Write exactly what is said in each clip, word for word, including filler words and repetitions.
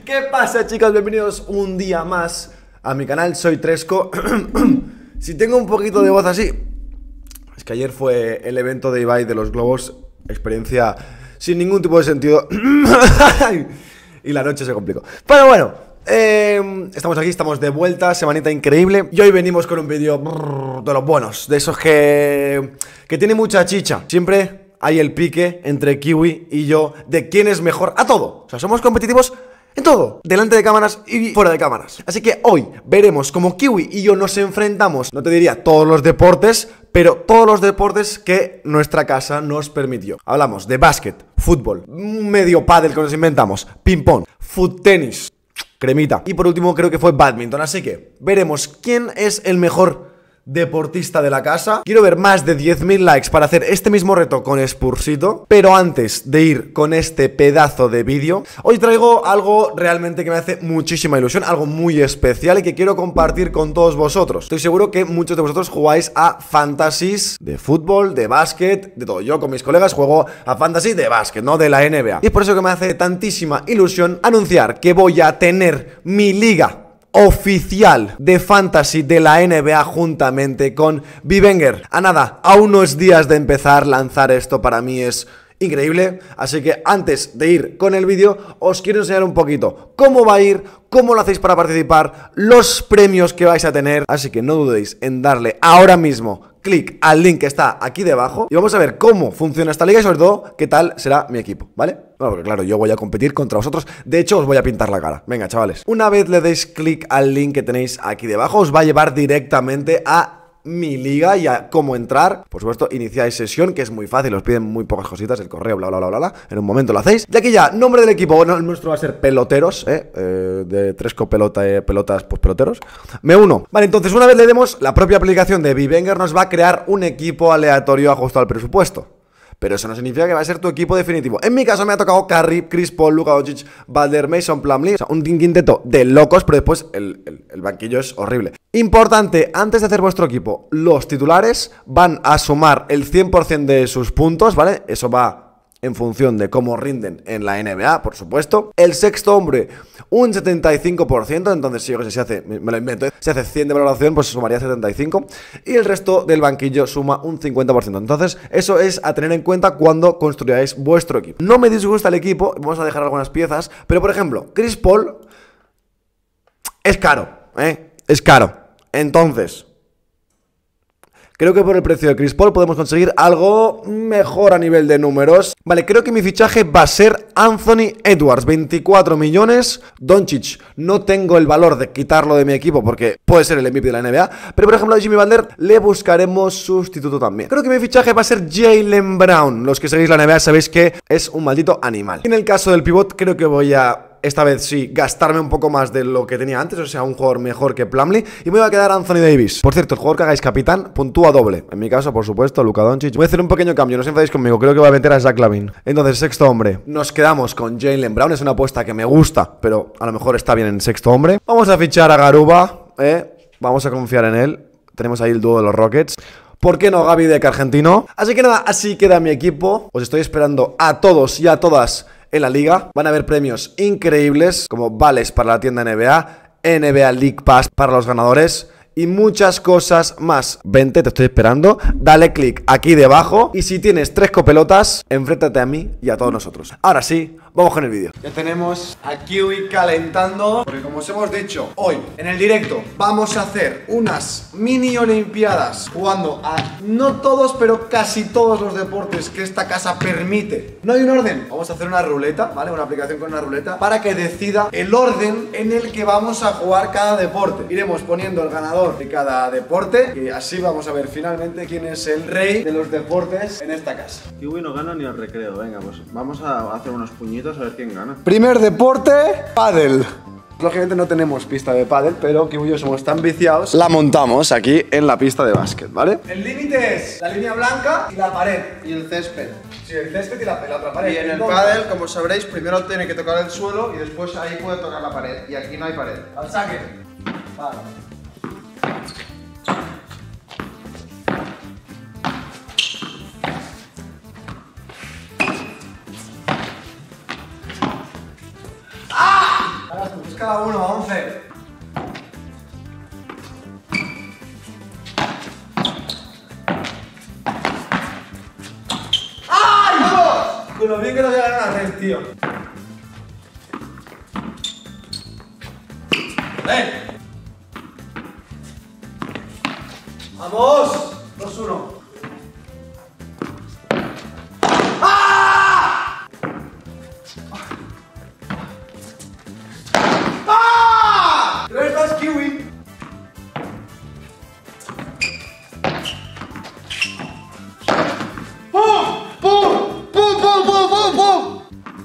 ¿Qué pasa, chicos? Bienvenidos un día más a mi canal, soy Tresco. Si tengo un poquito de voz así, es que ayer fue el evento de Ibai de los globos, experiencia sin ningún tipo de sentido. Y la noche se complicó. Pero bueno, eh, estamos aquí, estamos de vuelta, semanita increíble. Y hoy venimos con un vídeo de los buenos, de esos que, que tiene mucha chicha. Siempre hay el pique entre Kiwi y yo de quién es mejor a todo. O sea, somos competitivos en todo, delante de cámaras y fuera de cámaras. Así que hoy veremos cómo Kiwi y yo nos enfrentamos, no te diría todos los deportes, pero todos los deportes que nuestra casa nos permitió. Hablamos de básquet, fútbol, medio pádel que nos inventamos, ping pong, foot tenis, cremita. Y por último creo que fue badminton. Así que veremos quién es el mejor deportista de la casa. Quiero ver más de diez mil likes para hacer este mismo reto con Spursito. Pero antes de ir con este pedazo de vídeo, hoy traigo algo realmente que me hace muchísima ilusión, algo muy especial y que quiero compartir con todos vosotros. Estoy seguro que muchos de vosotros jugáis a fantasies de fútbol, de básquet, de todo. Yo con mis colegas juego a fantasy de básquet, no de la N B A. Y es por eso que me hace tantísima ilusión anunciar que voy a tener mi liga oficial de fantasy de la N B A juntamente con Vivenger. A nada, a unos días de empezar, lanzar esto para mí es increíble. Así que antes de ir con el vídeo, os quiero enseñar un poquito cómo va a ir, cómo lo hacéis para participar, los premios que vais a tener. Así que no dudéis en darle ahora mismo clic al link que está aquí debajo y vamos a ver cómo funciona esta liga y sobre todo qué tal será mi equipo, ¿vale? Bueno, porque claro, yo voy a competir contra vosotros. De hecho, os voy a pintar la cara. Venga, chavales. Una vez le deis clic al link que tenéis aquí debajo, os va a llevar directamente a mi liga y a cómo entrar. Por supuesto, iniciáis sesión, que es muy fácil, os piden muy pocas cositas, el correo, bla, bla, bla, bla, bla. En un momento lo hacéis. Y aquí ya, nombre del equipo. Bueno, el nuestro va a ser peloteros, ¿eh? eh de Tresco pelota, eh, pelotas, pues peloteros. Me uno. Vale, entonces una vez le demos, la propia aplicación de Vivenger nos va a crear un equipo aleatorio ajustado al presupuesto. Pero eso no significa que va a ser tu equipo definitivo. En mi caso me ha tocado Curry, Chris Paul, Luka Doncic, Balder, Mason Plumlee. O sea, un quinteto de locos, pero después el, el, el banquillo es horrible. Importante, antes de hacer vuestro equipo, los titulares van a sumar el cien por cien de sus puntos, ¿vale? Eso va en función de cómo rinden en la N B A, por supuesto. El sexto hombre, un setenta y cinco por ciento. Entonces, si yo que sé, si hace, me lo invento, ¿eh? Si hace cien de valoración, pues sumaría setenta y cinco. Y el resto del banquillo suma un cincuenta por ciento. Entonces, eso es a tener en cuenta cuando construyáis vuestro equipo. No me disgusta el equipo, vamos a dejar algunas piezas. Pero, por ejemplo, Chris Paul es caro, ¿eh? Es caro. Entonces, creo que por el precio de Chris Paul podemos conseguir algo mejor a nivel de números. Vale, creo que mi fichaje va a ser Anthony Edwards, veinticuatro millones. Doncic, no tengo el valor de quitarlo de mi equipo porque puede ser el M V P de la N B A. Pero por ejemplo a Jimmy Butler le buscaremos sustituto también. Creo que mi fichaje va a ser Jaylen Brown. Los que seguís la N B A sabéis que es un maldito animal. En el caso del pivot creo que voy a, esta vez sí, gastarme un poco más de lo que tenía antes, o sea, un jugador mejor que Plumlee. Y me voy a quedar Anthony Davis. Por cierto, el jugador que hagáis capitán puntúa doble. En mi caso, por supuesto, Luka Doncic. Voy a hacer un pequeño cambio, no os enfadéis conmigo. Creo que voy a meter a Zach LaVine. Entonces, sexto hombre. Nos quedamos con Jaylen Brown. Es una apuesta que me gusta, pero a lo mejor está bien en sexto hombre. Vamos a fichar a Garuba, ¿eh? Vamos a confiar en él. Tenemos ahí el dúo de los Rockets. ¿Por qué no Gaby Deck argentino? Así que nada, así queda mi equipo. Os estoy esperando a todos y a todas en la liga. Van a haber premios increíbles como vales para la tienda N B A, N B A League Pass para los ganadores y muchas cosas más. Vente, te estoy esperando. Dale click aquí debajo y si tienes tres copelotas, enfréntate a mí y a todos nosotros. Ahora sí, vamos con el vídeo. Ya tenemos a Kiwi calentando, porque como os hemos dicho, hoy en el directo vamos a hacer unas mini olimpiadas jugando a no todos, pero casi todos los deportes que esta casa permite. No hay un orden, vamos a hacer una ruleta, ¿vale? Una aplicación con una ruleta para que decida el orden en el que vamos a jugar cada deporte. Iremos poniendo el ganador de cada deporte y así vamos a ver finalmente quién es el rey de los deportes en esta casa. Kiwi no gana ni al recreo, venga, pues vamos a hacer unos puñitos a ver quién gana. Primer deporte, pádel. Lógicamente no tenemos pista de pádel, pero Kiwi y yo somos tan viciados, la montamos aquí en la pista de básquet, ¿vale? El límite es la línea blanca y la pared. Y el césped. Sí, el césped y la, la otra pared. Y en el pádel, como sabréis, primero tiene que tocar el suelo y después ahí puede tocar la pared. Y aquí no hay pared. Al saque. Vale. ¡Ah! cada uno, once. ¡Ay! ¡Vamos! Con lo bien que nos llegan a hacer, tío. ¡Ven! ¡Vamos! dos uno. ¡Ah! ¡Ah! ¿Dónde estás, Kiwi? ¡Pum! ¡Pum! ¡Pum! ¡Pum! ¡Pum! ¡Pum! ¡Pum!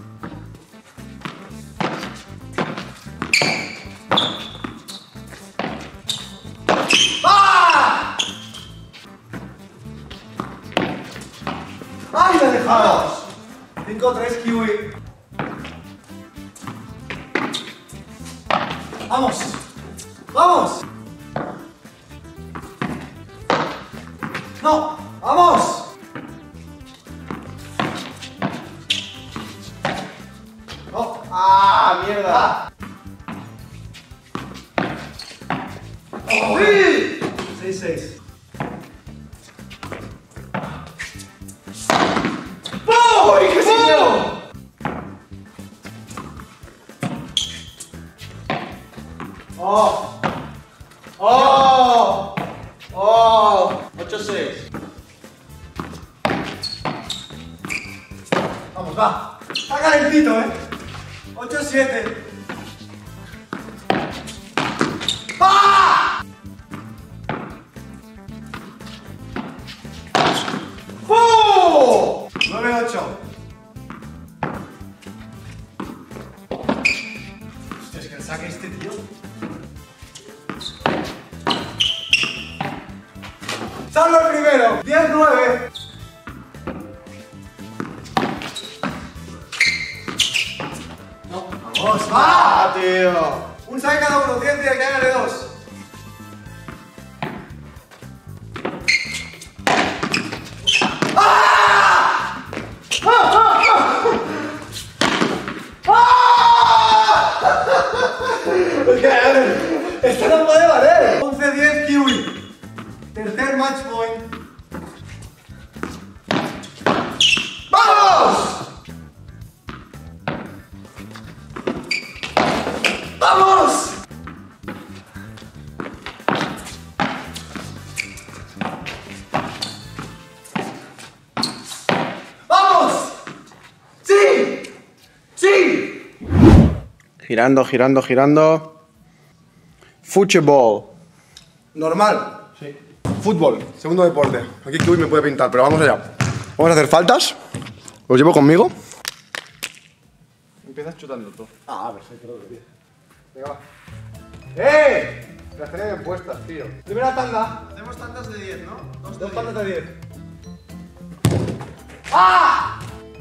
¡Ah! ¡Ay, la dejamos! cinco tres, Kiwi. ¡Vamos! ¡Vamos! ¡No! ¡Vamos! ¡No! ¡Ah, mierda! ¡Oh! ¡Sí! seis seis. ¡Uy, qué sitio! ¡Oh! ¡Oh! ¡Oh! ocho seis. Vamos, va. Está calentito, ¿eh? ocho siete. ¡Ah! ¡Oh! nueve ocho. Hostia, es que el saque este, tío. ¡Salvo el primero! diez nueve. No, vamos, va. ¡Ah, tío! Un saque cada uno, ciencia, que hágale dos. ¡Ah! ¡Ah! ¡Ah! ¡Ah! Es que, a ver, esto no puede valer. once diez, Kiwi. Tercer match point. ¡Vamos! ¡Vamos! ¡Vamos! ¡Sí! ¡Sí! Girando, girando, girando. Fútbol. Normal. Sí. Fútbol, segundo deporte. Aquí Kiwi me puede pintar, pero vamos allá. Vamos a hacer faltas. Os llevo conmigo. Empiezas chutando tú. Ah, perfecto, lo que venga, va. ¡Eh! Las tenía bien puestas, tío. Primera tanda. Hacemos tantas de diez, ¿no? Dos Dos tandas de diez. ¡Ah!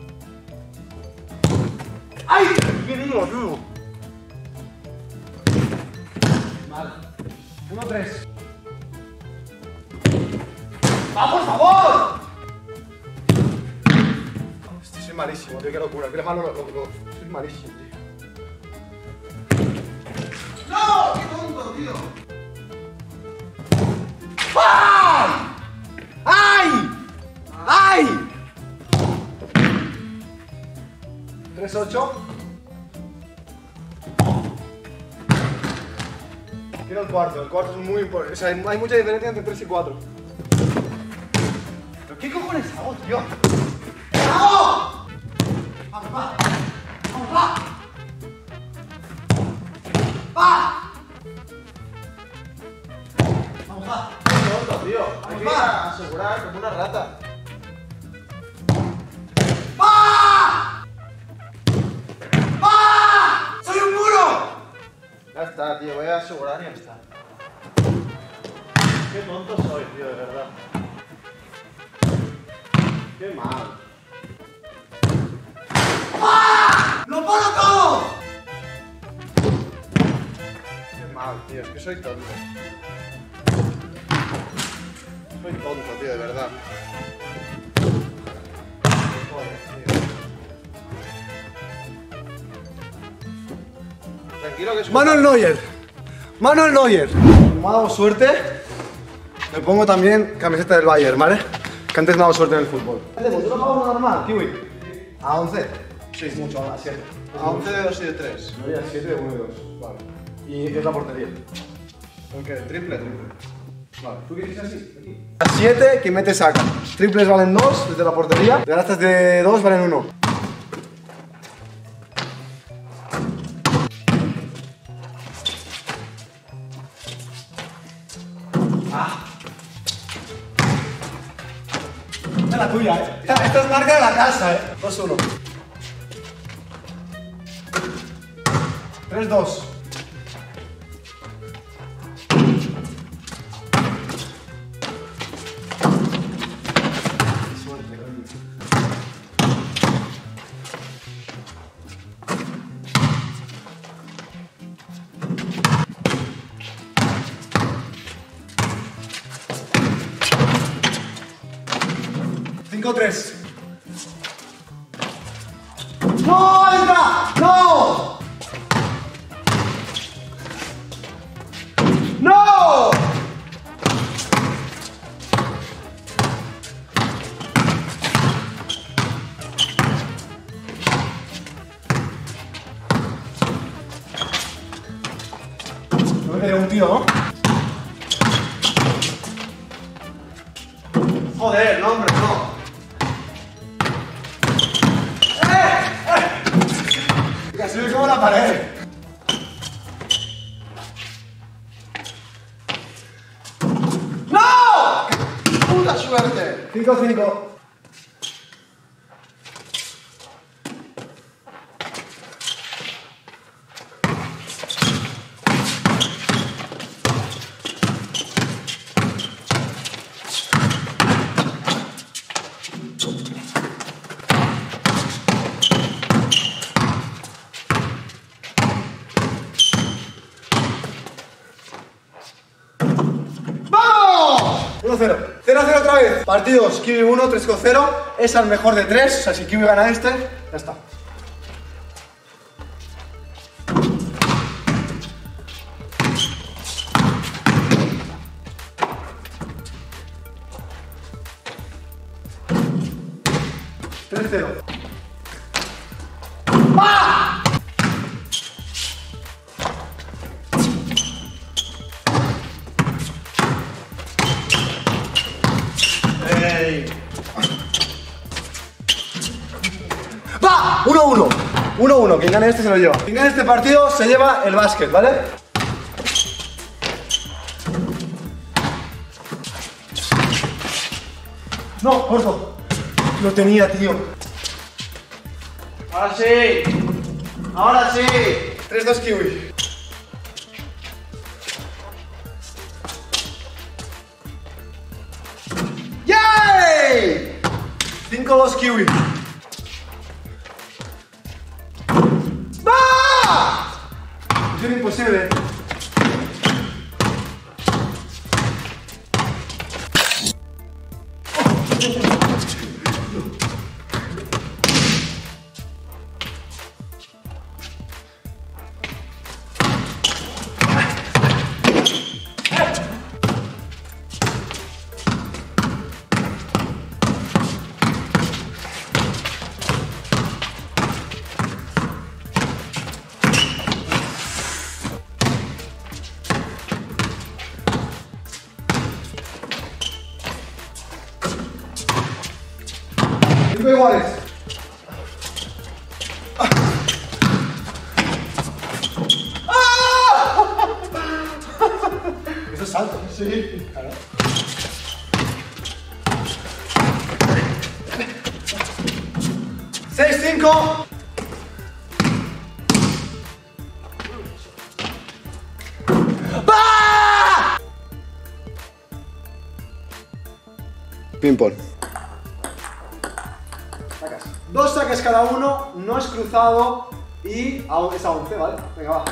¡Ay! ¡Qué digo, tú! Mal. uno tres. ¡Vamos, por favor! Estoy soy malísimo, tío, qué locura. Qué malo lo, lo, lo- soy malísimo, tío. ¡No! ¡Qué tonto, tío! ¡Ay! ¡Ay! ¡Ay! tres ocho. Quiero el cuarto, el cuarto es muy importante. O sea, hay mucha diferencia entre tres y cuatro. ¿Pero qué cojones hago, tío? ¿Qué hago? Vamos, va. Vamos, va. Va. Vamos, va. ¡Qué tonto, tío! Hay que ir Va. a asegurar como una rata. ¡Va! ¡Va! ¡Soy un muro! Ya está, tío. Voy a asegurar y ya está. Qué tonto soy, tío, de verdad. Qué mal. ¡Ah! ¡Lo paro todo! Qué mal, tío. Es que soy tonto. Soy tonto, tío, de verdad. Joder, tío. Tranquilo que es. Manuel Neuer. Manuel Neuer. Como me ha dado suerte, me pongo también camiseta del Bayern, ¿vale? Que antes me ha dado suerte en el fútbol. ¿Tú lo pagas normal, Kiwi? ¿A once? Sí, mucho, a siete. A once de dos y de tres. No, ya siete de uno y dos. Vale. Y es la portería. ¿Con qué? Triple, triple. Vale. ¿Tú qué dices así? Aquí. A siete, quien mete saca. Triples valen dos desde la portería. Ganaste de dos valen uno. Ah. Esta es la tuya, eh. Esta, esta es marca de la casa, eh. dos uno. tres dos. cinco tres. ¡No, entra! ¡No! ¡No! No me quería un tiro, ¿no? Joder, no, hombre, no. Casi me como la pared. ¡No! ¡Puta suerte! cinco cinco. uno cero. cero cero otra vez. Partidos Kiwi uno, tres cero. Es al mejor de tres. O sea, si Kiwi gana este, ya está. tres cero. ¡Ah! ¡Va! uno uno. uno uno. Quien gane este se lo lleva. Quien gane este partido se lleva el básquet, ¿vale? No, corto. Lo tenía, tío. Ahora sí. Ahora sí. tres dos Kiwi. ¡Yay! cinco dos Kiwi. ¡Va! Es imposible. Cinco iguales. Eso es salto. Sí, claro. seis cinco. ¡Va! Ping-pong. Sacas. Dos saques cada uno, no es cruzado y es a once, ¿vale? Venga, va.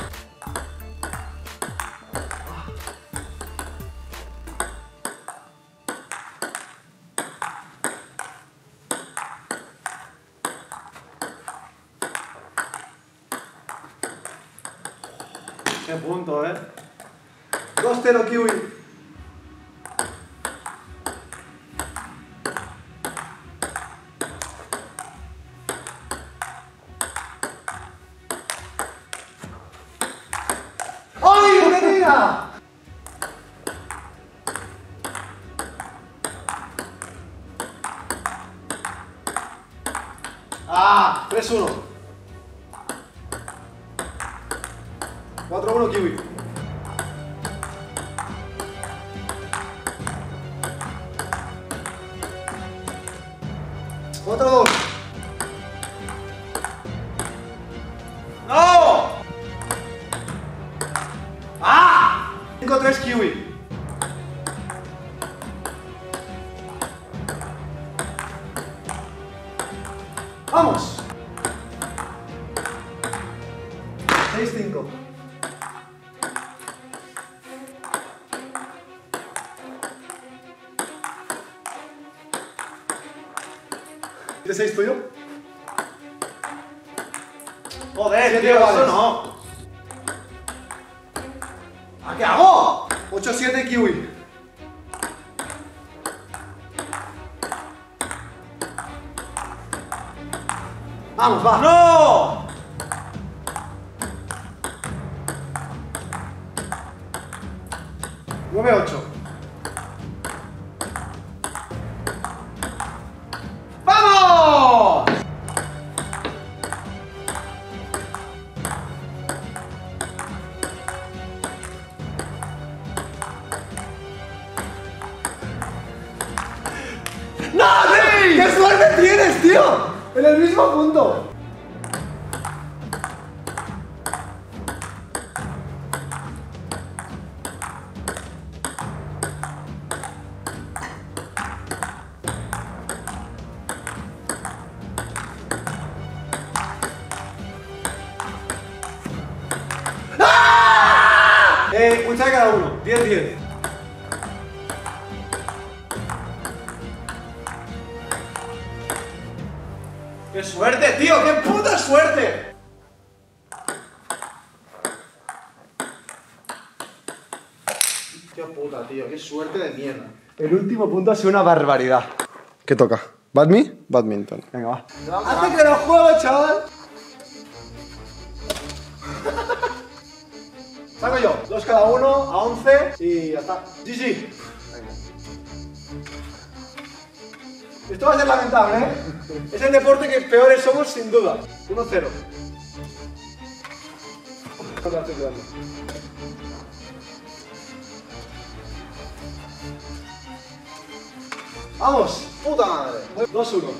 Qué punto, eh. dos cero Kiwi. ¡Ay, tenía! Ah, tres uno. cuatro uno Kiwi. cuatro dos. ¡No! ¡Ah! cinco tres Kiwi. ¡Vamos! seis cinco. ¿siete seis tuyo? Joder, tío, eso no. ¿A qué hago? ocho siete Kiwi. Vamos, va. ¡No! nueve ocho. ¡Vamos! ¡No, sí! ¡Qué suerte tienes, tío! En el mismo punto. ¡Ah! Eh, un chai cada uno. diez diez. ¡Qué suerte, tío! ¡Qué puta suerte! ¡Qué puta, tío! ¡Qué suerte de mierda! El último punto ha sido una barbaridad. ¿Qué toca? ¿Badmi? Badminton. Venga, va. ¡Hace que lo juego, chaval! Saco yo. Dos cada uno, a once y ya está. G G. Venga. Esto va a ser lamentable, ¿eh? Es el deporte que peores somos sin duda. uno cero. ¡Vamos! ¡Puta madre! dos uno.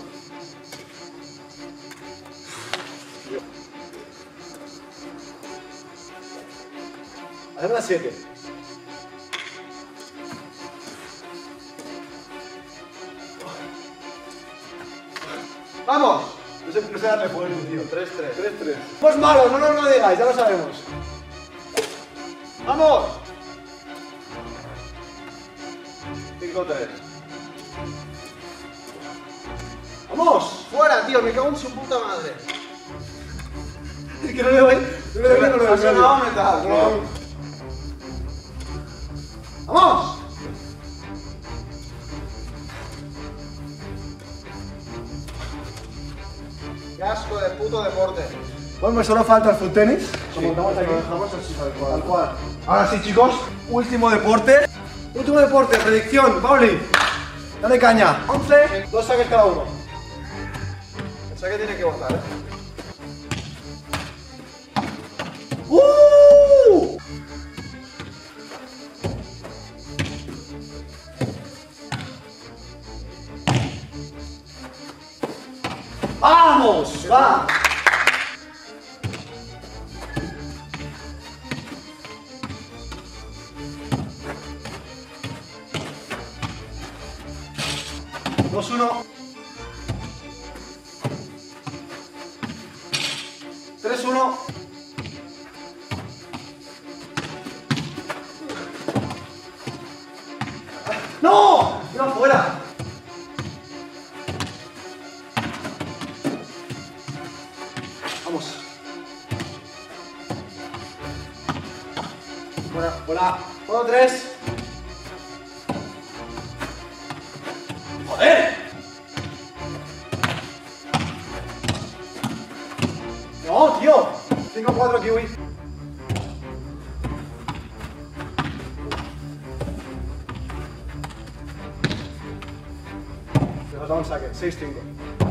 Hacer una siete. ¡Vamos! No sé, no sé darle fuerte, tío. tres tres. tres tres. Somos malos, no nos lo digáis, ya lo sabemos. ¡Vamos! cinco tres. ¡Vamos! Fuera, tío, me cago en su puta madre. Es que no le doy. No le doy, no le doy. Ha sonado metal, tío. No. ¡Vamos! Qué asco de puto deporte. Bueno, me solo falta el foot tenis. Sí, lo dejamos así tal cual. Tal cual. Ahora sí, chicos, último deporte. Último deporte, predicción, Pauli. Dale caña. once, dos saques cada uno. El saque tiene que botar, eh. ¡Uh! ¡Vamos! ¡Va! dos uno. tres uno. ¡No! ¡No afuera! Vamos. Fuera. Hola. Uno, tres. ¡Joder! No, tío. cinco cuatro, Kiwi. Nos da un saque. seis cinco.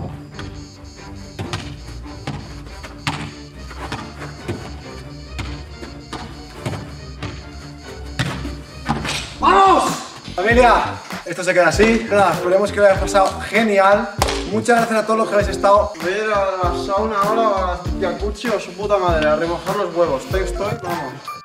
¡Vamos! Familia, esto se queda así. Nada, esperemos que lo hayas pasado genial. Muchas gracias a todos los que habéis estado. Voy a ir a la sauna ahora, a la jacuzzi o su puta madre, a remojar los huevos. Estoy, estoy, vamos.